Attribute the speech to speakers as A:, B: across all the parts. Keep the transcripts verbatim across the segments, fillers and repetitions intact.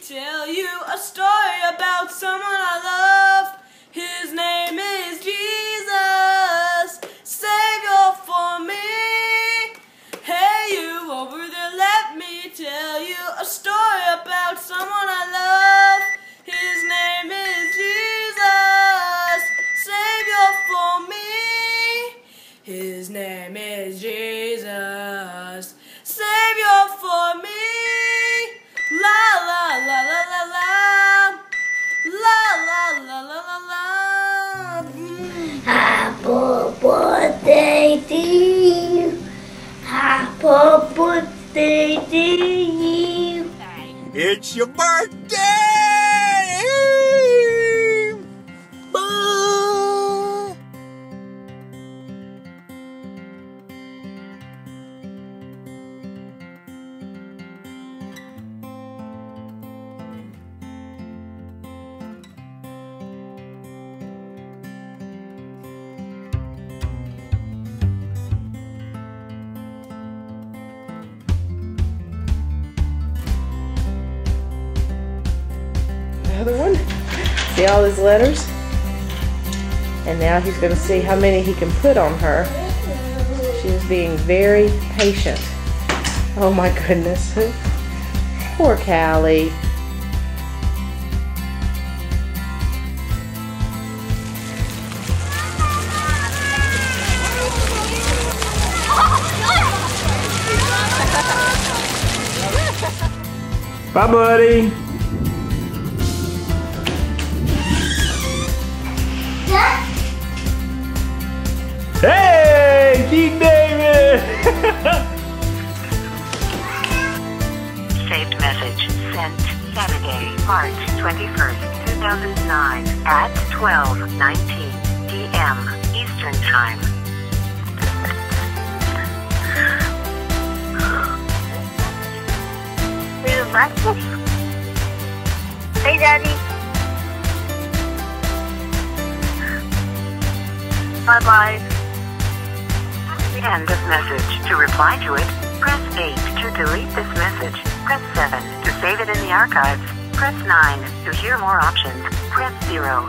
A: tell you a story about someone I love. His name is Jesus, Savior for me. Hey, you over there, let me tell you a story about someone I love. His name is Jesus, Savior for me. His name is Jesus, Savior for me. La la la la la la. La la la la la la.
B: Happy birthday to you. Happy birthday to you.
C: It's your birthday! Boo!
D: Another one. See all his letters? And now he's going to see how many he can put on her. She is being very patient. Oh my goodness. Poor Callie.
E: Bye, buddy. Hey, Keaton David!
F: Saved message sent Saturday, March twenty-first, two thousand nine at twelve nineteen p m Eastern Time.
B: Real breakfast? Hey, Daddy. Bye-bye.
F: End of message. To reply to it, press eight. To delete this message, press seven. To save it in the archives, press nine. To hear more options, press zero.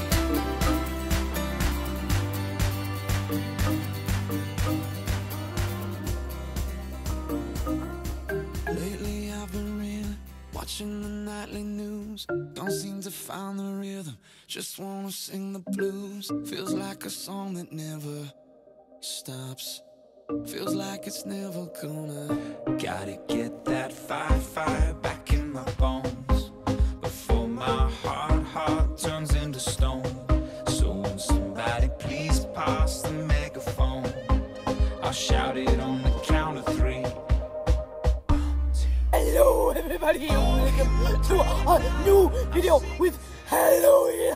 G: Lately I've been reeling, watching the nightly news. Don't seem to find the rhythm, just wanna sing the blues. Feels like a song that never stops. Feels like it's never gonna. Gotta get that fire, fire back in my bones before my heart, heart turns into stone. So when somebody please pass the megaphone, I'll shout it on the count of three.
H: Hello everybody, welcome to a new video with Halloween.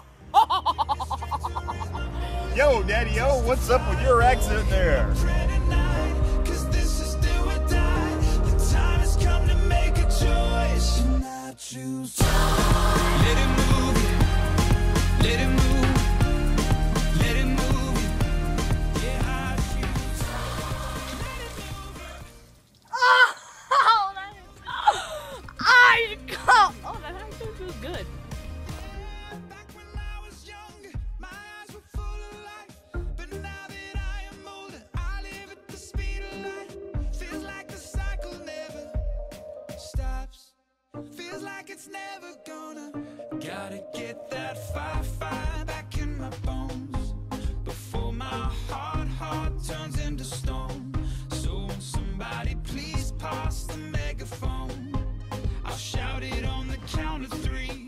C: Yo, Daddy-O, what's up with your accent there?
G: Cause this is do or die. The time has come to make a choice. And I choose. Let it move you. Let it move. Let it move you. Yeah, I choose. Let it move.
A: Oh, that is. I oh, oh, that actually feels good.
G: Back when I was younger, my eyes were full of life. But now that I am older, I live at the speed of light. Feels like the cycle never stops. Feels like it's never gonna. Gotta get that fire, fire back in my bones before my heart, heart turns into stone. So when somebody please pass the megaphone, I'll shout it on the count of three.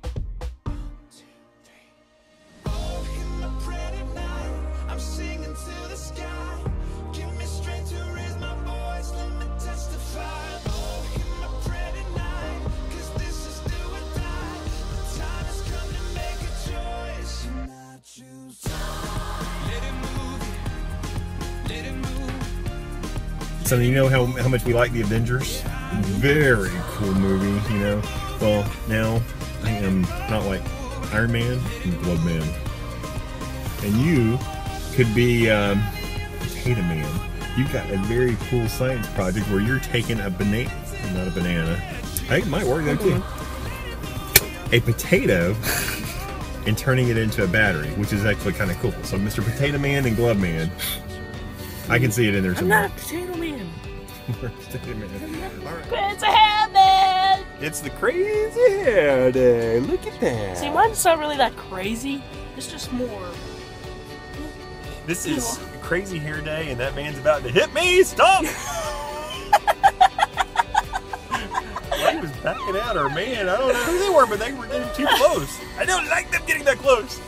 G: Oh, in the pretty night, I'm singing to the sky. Give me strength to raise my voice, let me testify. Oh, in the pretty night, cause this is do or die. The time has come to make a choice, and I choose. Let it move you, let it move.
C: So you know how, how much we like the Avengers? Very cool movie, you know. Well, now I am not like Iron Man, I'm Glove Man. And you could be um, Potato Man. You've got a very cool science project where you're taking a banana, not a banana. I think it might work though too. a potato and turning it into a battery, which is actually kind of cool. So Mister Potato Man and Glove Man, I can see it in there
H: I'm
C: somewhere.
H: not a potato man.
C: Potato Man. All right.
H: It's a hat man.
C: It's the crazy hair day. Look at that.
H: See, mine's not really that crazy. It's just more.
C: This is crazy hair day, and that man's about to hit me. Stop! Well, he was backing out, or man, I don't know who they were, but they were getting too close. I don't like them getting that close.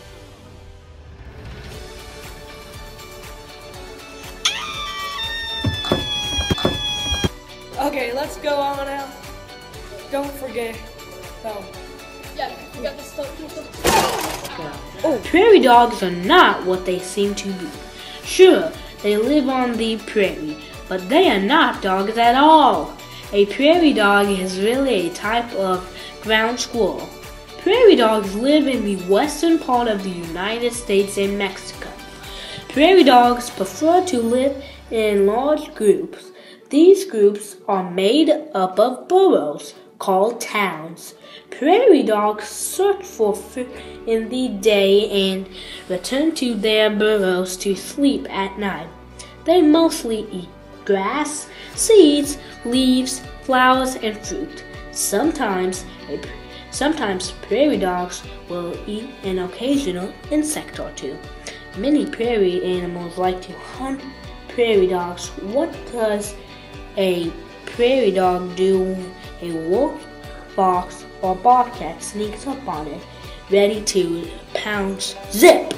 A: Okay, let's go on out. Don't forget. Oh.
I: Yeah, you got this stuff. Oh, prairie dogs are not what they seem to be. Sure, they live on the prairie, but they are not dogs at all. A prairie dog is really a type of ground squirrel. Prairie dogs live in the western part of the United States and Mexico. Prairie dogs prefer to live in large groups. These groups are made up of burrows called towns. Prairie dogs search for food in the day and return to their burrows to sleep at night. They mostly eat grass, seeds, leaves, flowers, and fruit. Sometimes, a, sometimes prairie dogs will eat an occasional insect or two. Many prairie animals like to hunt prairie dogs. What does a prairie dog do when a wolf, fox, or bobcat sneaks up on it, ready to pounce? Zip!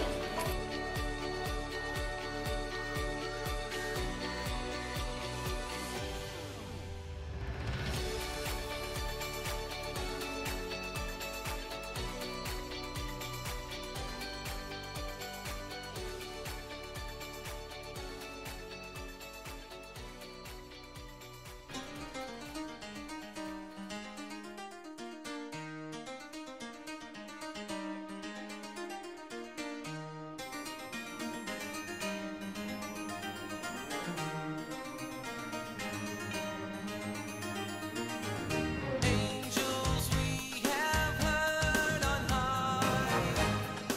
G: Angels we have heard on high,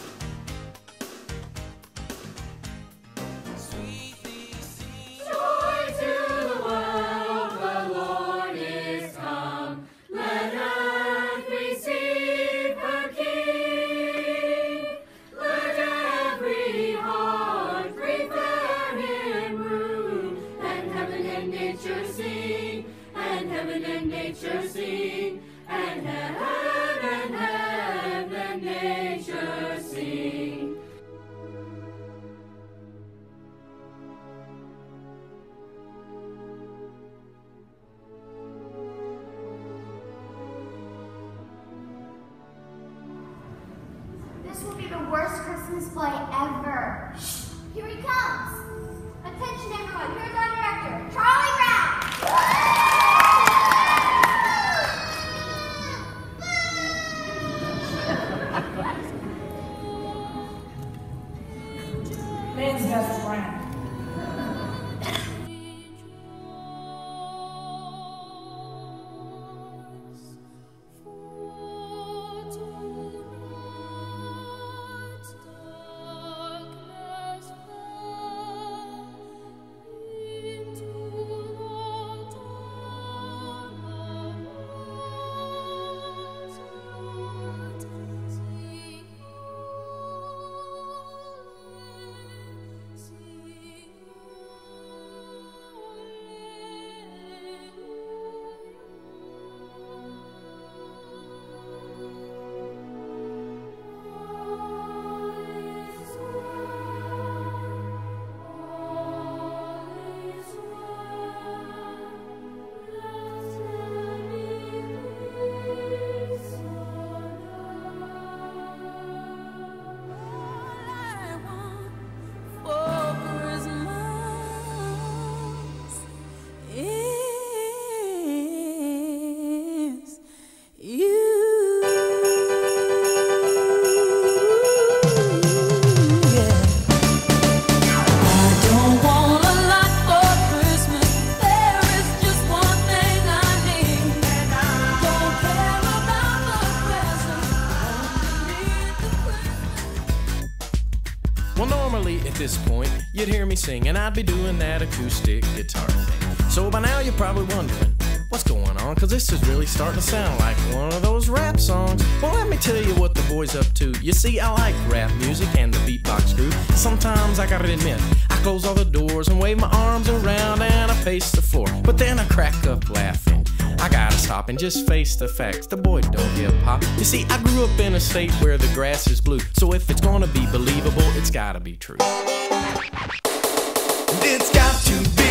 G: sweetly sing.
J: Joy to the world, the Lord is come. Let earth receive her King. Let every heart prepare him room, and heaven and nature sing, and heaven and nature sing, and heaven and heaven and nature sing.
B: This will be the worst Christmas play ever. Shh! Here he comes. Attention everyone, here's our director, Charlie Brown.
A: Man's best friend.
J: Sing
K: Well, normally at this point, you'd hear me sing, and I'd be doing that acoustic guitar thing. So by now you're probably wondering, what's going on? Cause this is really starting to sound like one of those rap songs. Well, let me tell you what the boy's up to. You see, I like rap music and the beatbox groove. Sometimes I gotta admit, I close all the doors and wave my arms around and I pace the floor. But then I crack up laughing. I gotta stop and just face the facts. The boy don't give pop. You see, I grew up in a state where the grass is blue. So if it's gonna be believable, it's gotta be true.
G: It's got to be